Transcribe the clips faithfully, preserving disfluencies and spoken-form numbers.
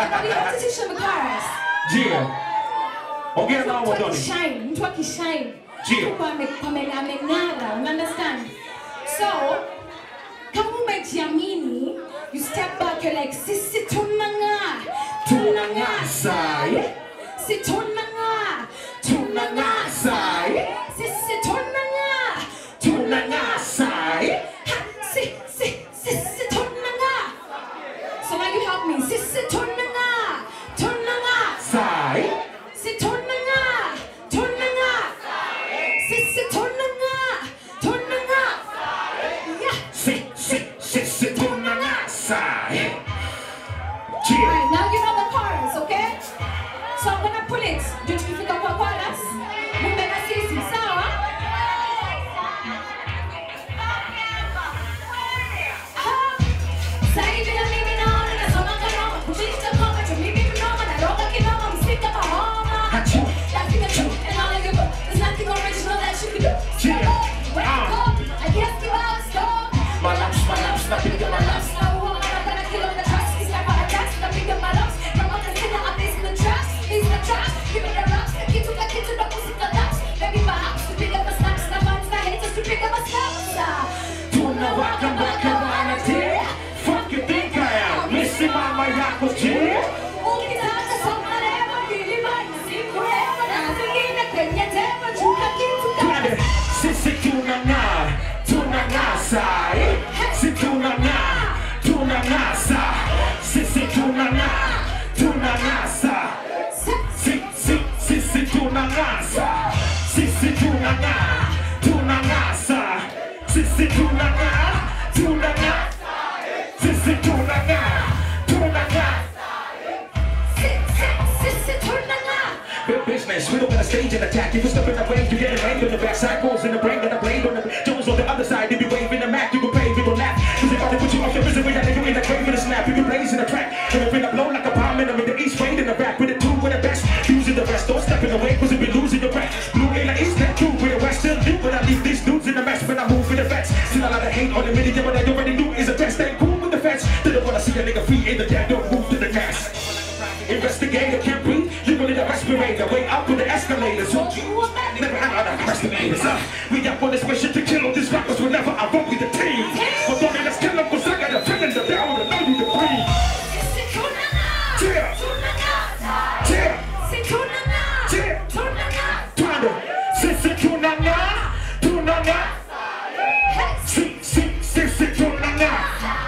Anabihotisha makaras. Jia. Ongea na Muthoni. Shine, mtu akishine. Jia. Amenara, you understand? So, kama umejiamini, you step back, you're like, sisi tunang'aa. Tunang'aa sai. Si tunang'aa. Tunang'aa sai. Sisi tunang'aa. Tunang'aa sai. Si, si, sisi tunang'aa. So now you help me. Sisi tunang'aa. Tunang'aa sai. Si tunang'aa. Tunang'aa. Sisi tunang'aa. Tunang'aa. Yeah. Si, si, sisi tunang'aa sai. Alright, now you know the chorus, okay? So I'm gonna pull it. Do you think of a chorus? Mumbe na sisi, sawa? Sai bila mimi naona nasoma kanoma. Kuchita kama tu mimi mnoma na roga kinoma msika kahoma. That's the truth and all of you. There's nothing original that you can do. Wake up, I can't give out stop. My laps, my laps, nothing but my laps. I'm gonna kill on the trust. He's like my attacks, nothing but my laps. From what I see now, I'm facing the traps. He's the traps, give me the raps. The kid to the kid to the pussy the laps. Baby perhaps to pick up my snaps. The fans, the haters to pick up my snaps. Tunang'aa kama kawana tia. Fuck you think I am? Missy mama yako tia. Ukitaka soma leo, kilima nisikuelewa. Na zingine kwenye tema, chuka kitu kama. Sisi tunang'aa, tunang'aa sai. Si tunang'aa, tunang'aa sai. Sisi tunang'aa, tunang'aa sai. Si, si, sisi tunang'aa sai. Sisi tunang'aa, tunang'aa sai. Sisi tunang'aa, tunang'aa. Sisi tunang'aa, tunang'aa. Sisi tunang'aa. Big business, we don't got a stage and attack. If you step in the range, you get a range on the back. Cycles in the brain, got a blade on the Jones on the other side. They be waving the Mac, you can pay, people laugh. Cause they about to put you off your misery, that nigga in the grave in the snap. You can blaze in the track. And if in the blow like a bomb, and I'm in the east, raid in the back. With the two with the best, using the rest. Don't step in the way, cause you be losing your breath. Blue in the east, that two with the west. Still do, but I leave these dudes in the mess when I move with the vets. Still a lot of hate on the media, but I already knew is a test. They cool with the feds. They don't wanna see a nigga free in the dead, don't move to the gas. Investigator can't breathe, you really the respirator. Way up with the escalator, so you never had other estimators. Uh, we up on this mission to kill all these rappers whenever I roll with the team. But don't let us kill them, cause I got a feeling the down to know you to breathe. Cheer! Cheer! Cheer! Tunang'aa! Sisi tunang'aa! Tunang'aa! Si, si, sisi tunang'aa!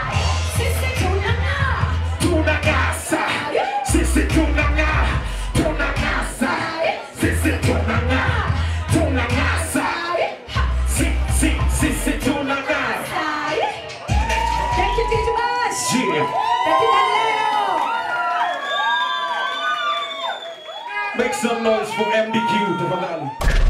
Tunang'aa sai! Sisi tunang'aa! Tunang'aa sai! Sisi tunang'aa! Tunang'aa sai! Si, si, sisi tunang'aa! Thank you, Tito Bash. Yeah. Thank you, Galileo. Make some noise for M D Q, tafadhali.